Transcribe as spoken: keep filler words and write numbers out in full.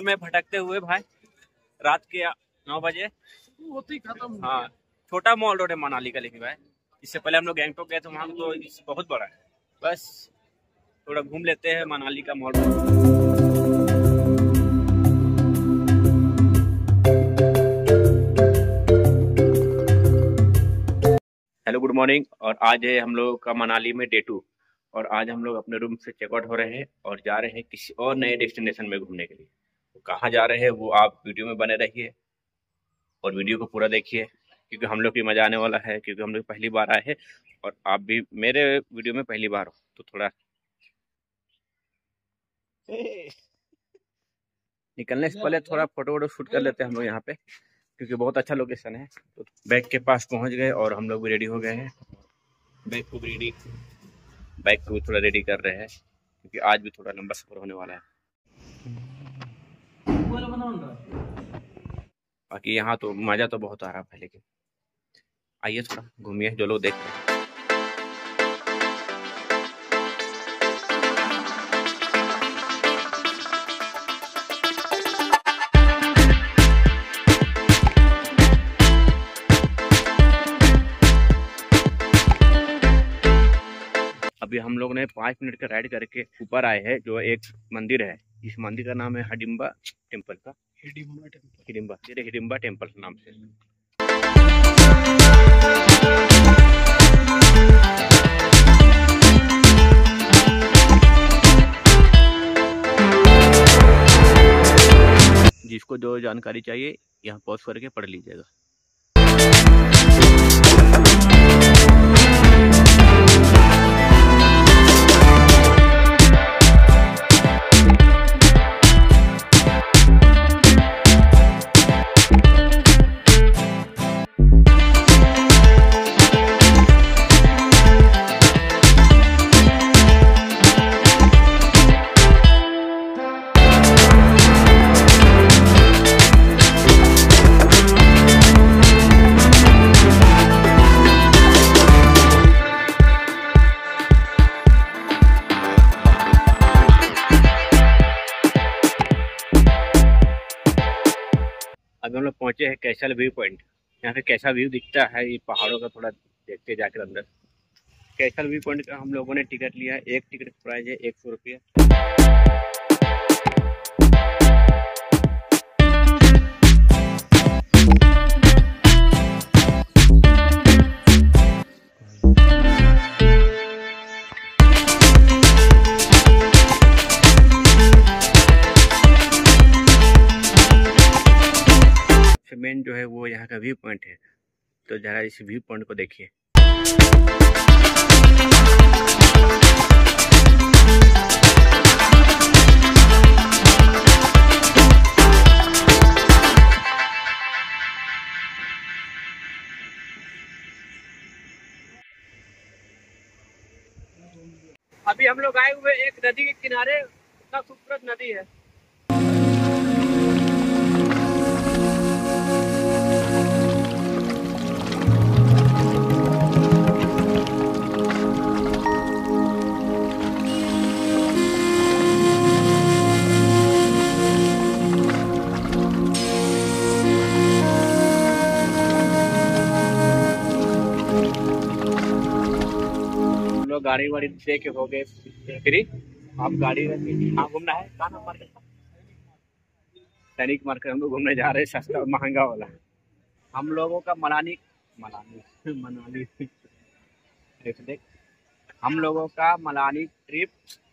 में भटकते हुए भाई रात के नौ बजे होते ही खत्म। हाँ, छोटा मॉल रोड है मनाली का, लेकिन भाई इससे पहले हम लोग गैंगटॉक गए थे, वहाँ तो बहुत बड़ा है। बस थोड़ा घूम लेते हैं मनाली का mall road. Hello good morning. और आज है हम लोग का मनाली में डे टू, और आज हम लोग अपने रूम से चेकआउट हो रहे हैं और जा रहे हैं किसी और नए डेस्टिनेशन में घूमने के लिए। तो कहाँ जा रहे हैं वो आप वीडियो में बने रहिए और वीडियो को पूरा देखिए, क्योंकि हम लोग भी मजा आने वाला है, क्योंकि हम लोग पहली बार आए हैं और आप भी मेरे वीडियो में पहली बार हो, तो थोड़ा निकलने से पहले थोड़ा फोटो वोटो शूट कर लेते हैं हम लोग यहाँ पे, क्योंकि बहुत अच्छा लोकेशन है। तो बैग के पास पहुँच गए और हम लोग भी रेडी हो गए हैं। बैग को भी रेडी बाइक को भी थोड़ा रेडी कर रहे हैं, क्योंकि आज भी थोड़ा लंबा सफर होने वाला है। बाकी यहाँ तो मज़ा तो बहुत आ रहा है, लेकिन आइए थोड़ा घूमिए, जो लोग देख रहे हैं। अभी हम लोग ने पाँच मिनट का राइड करके ऊपर आए हैं, जो एक मंदिर है। इस मंदिर का नाम है हिडिंबा टेम्पल का हिडिंबा टेम्पल हिडिंबा हिडिंबा टेम्पल नाम से। जिसको जो जानकारी चाहिए यहाँ पॉज करके पढ़ लीजिएगा। अभी हम लोग पहुंचे हैं कैसल व्यू पॉइंट। यहाँ पे कैसा व्यू दिखता है, ये पहाड़ों का थोड़ा देखते जाकर अंदर। कैसल व्यू पॉइंट का हम लोगों ने टिकट लिया है। एक टिकट प्राइस है एक सौ रुपया। मेन जो है वो यहाँ का व्यू पॉइंट है, तो जरा इस व्यू पॉइंट को देखिए। अभी हम लोग आए हुए एक नदी के किनारे, इतना खूबसूरत नदी है। गाड़ी वाड़ी दे के हो गए फ्री। आप गाड़ी कहाँ घूमना है, कहाँ नाम मार्केट, सैनिक मार्केट हम लोग घूमने जा रहे हैं, सस्ता और महंगा वाला। हम लोगों का मनाली मनाली मनाली देख हम लोगों का मनाली ट्रिप